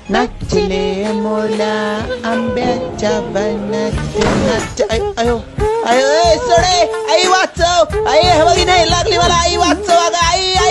नाचले मोला आंब्याच्या वनात नाच. अयो अयो ए, सोडे आई वाचव आई, हवी नाही लागली मला आई वाचव अगं आई.